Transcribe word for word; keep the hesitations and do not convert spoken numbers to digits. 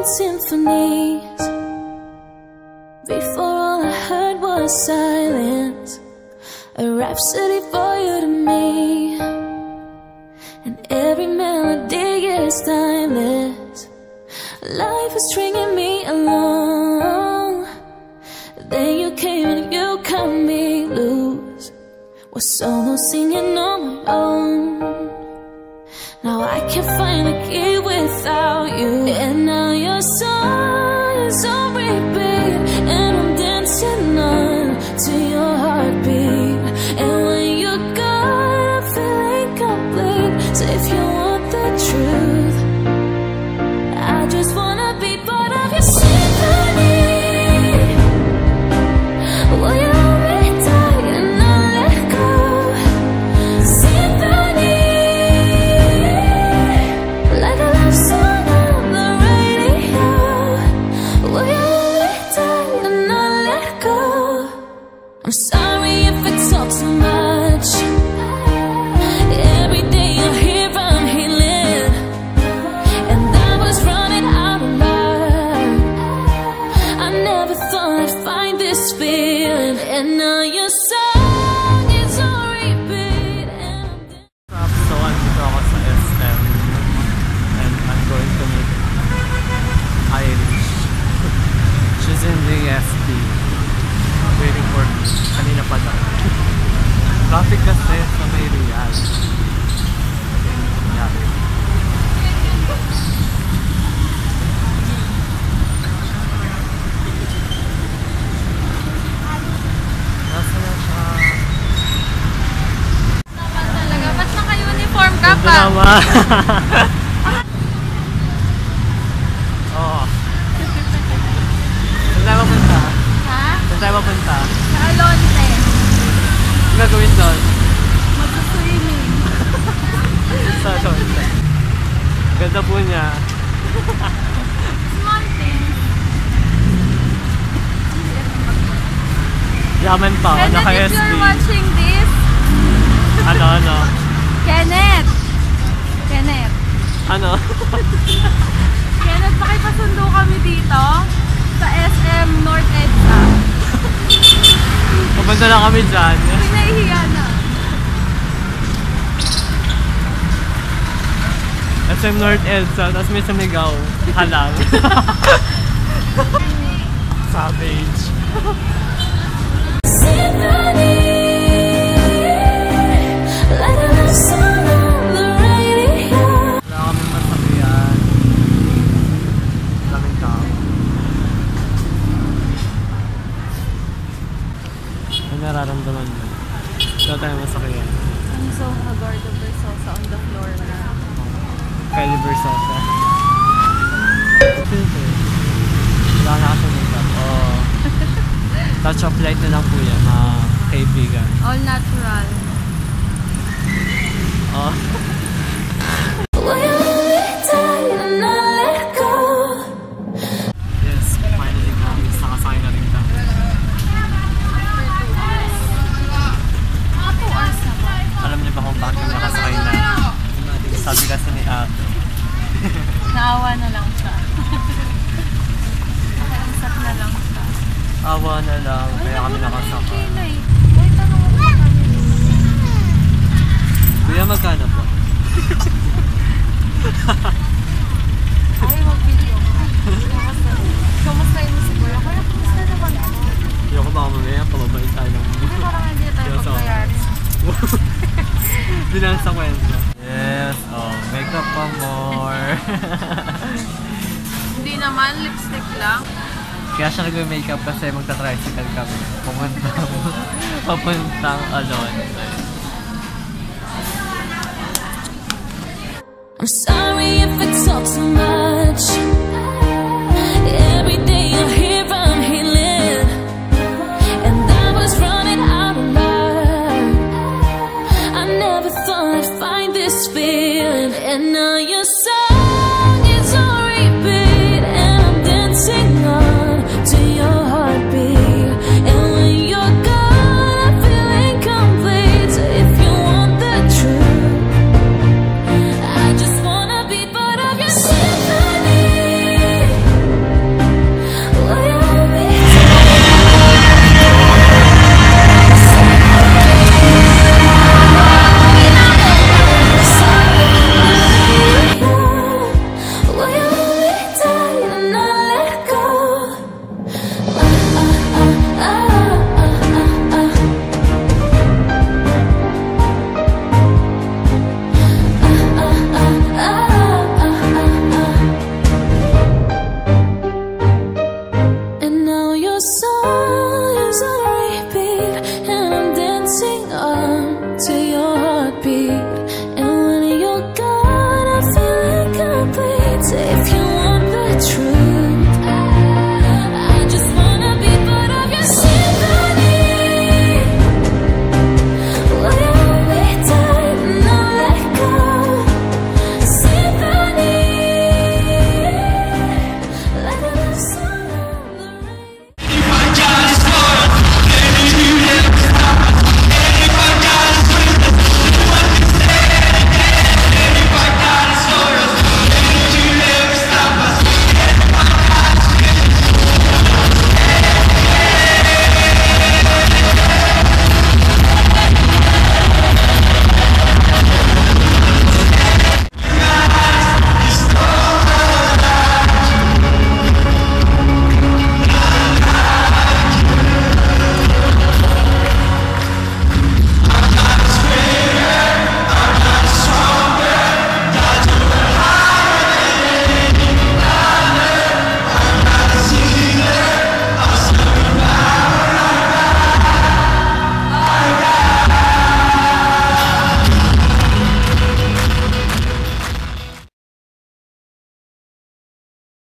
symphonies. Before all I heard was silence, a rhapsody for you to me. And every melody is timeless. Life is stringing me along. Then you came and you cut me loose. Was solo singing on my own. Now I can't find a key without you. And now your song is on repeat, and I'm dancing on to your heartbeat. And when you're gone, I feel incomplete. So if you want the truth, I just wanna be part of your symphony. Will you let me die and not let go? Symphony, like a love song on the radio. Will you let me die and not let go? I'm sorry if it talks too much. Every day you're here, I'm healing. And I was running out of love. I never thought I'd find this feeling. And now your song is on repeat, and I'm So andito ako sa S M and I'm going to meet Irish. She's in the F B waiting for me. Kanina pa lang. Traffic kasi sa may Real. Yeah. Nasa na siya? Naman talaga. Ba't naka-uniform ka Ito pa? naman. Oo. Saan tayo mapunta? Ha? Saan tayo mapunta? Sa Alonte. Ang gagawin doon? Mag-swimming. Sa Alonte. Ganda po niya. Small things. Yaman pa ako, Kenneth, naka-S if B. you're watching this, Ano, ano? Kenneth! Kenneth. Ano? Kenneth, pakipasundo kami dito sa S M North Edsa. Pupunta na kami dyan. Hindi nahihiya na. S M North Edsa, tapos may sumigaw. Halang. Savage. symphony, like a love song on the radio. Wala kaming masakyan. Daming tao. Ano nararamdaman mo? Wala tayong masakyan. I'm so haggard of Versosa on the floor na. Kylie Versosa. Wala na kasi makeup. Oh. Touch of light na lang po yan, mga kaibigan. All natural. Oh. Will you let me die and not let go? Yes, finally kami nakasakay na rin kami. Mga two hours na ba? Alam niyo ba kung bakit kami nakasakay na? Sabi kasi ni Ate. Naawa na lang siya. Nakaisap na lang siya. Awa na lang, kaya kami nakasakay. Kilay. Uy, tanong mo ba kami? Kuya, magkano po? Ay, mag-video. Kamusta? Kamusta yung siguro? Kaya kamusta naman ako? Hindi ako baka mamaya, pababait tayo ng Hindi parang hindi tayo Yes, oh. pagbayari. Hindi lang sa kwento. Yes, oh, makeup pa more. Hindi naman, lipstick lang. Kaya siya nag-makeup kasi magta-tricycle kami. Pupuntang, papuntang Alonte. I'm sorry if it talks too much.